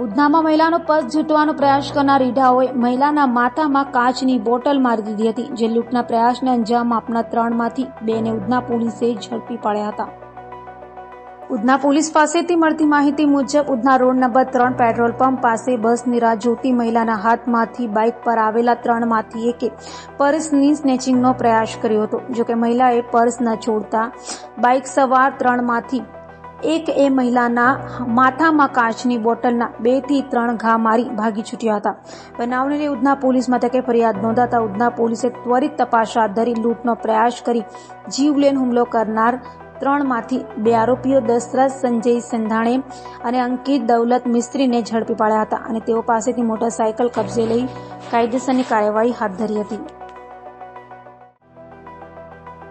ઉધનામાં મહિલાનો purse ઝૂંટવાનો પ્રયાસ કરનાર ઈઢાઓએ મહિલાના માથામાં કાચની બોટલ મારી દીધી હતી, જે લૂંટના પ્રયાસને અંજામ આપનાર 3માંથી 2ને ઉધના પોલીસે ઝડપી પાડ્યા હતા. ઉધના પોલીસ પાસેથી મળતી માહિતી મુજબ Udhna road number 3 petrol pump પાસે બસની રાહ જોતી મહિલાના હાથમાંથી બાઇક પર આવેલા 3માંથી એકે પર્સની સ્નેચિંગનો પ્રયાસ કર્યો હતો. જોકે મહિલાએ પર્સ ન છોડતા બાઇક સવાર 3માંથી એ મહિલાના માથામાં કાચની બોટલના 2 થી 3 ઘા મારી ભાગી છૂટ્યા હતા. બનાવને લઈ ઉધના પોલીસ મથકે ફરિયાદ નોંધાતા ઉધના પોલીસે ત્વરિત તપાસ હાથ ધરી લૂંટનો પ્રયાસ કરી જીવલેણ હુમલો કરનાર 3માંથી 2 આરોપીઓ દશરથ સંજય સંધાણે અને અંકિત દૌલત મિસ્ત્રીને ઝડપી પાડ્યા હતા અને તેઓ પાસેથી મોટરસાયકલ કબજે લઈ કાયદેસરની કાર્યવાહી હાથ ધરી હતી.